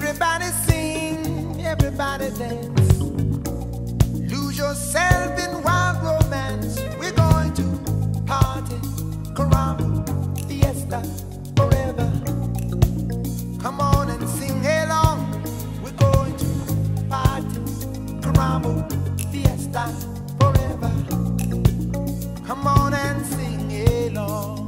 Everybody sing, everybody dance. Lose yourself in wild romance. We're going to party, caramba, fiesta, forever. Come on and sing along. We're going to party, caramba, fiesta, forever. Come on and sing along.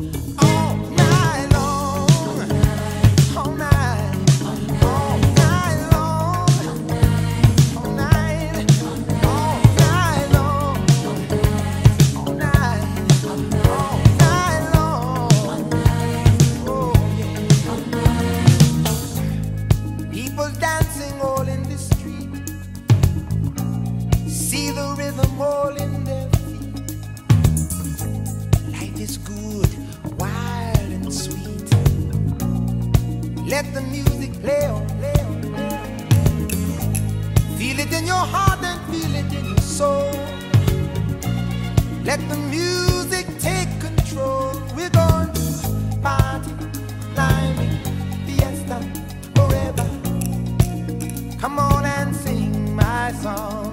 Dancing all in the street, see the rhythm all in their feet. Life is good, wild and sweet. Let the music play on, play on, play on. Feel it in your heart and feel it in your soul. Let the music take control. We're going to party, climbing, fiesta, forever. Come on and sing my song.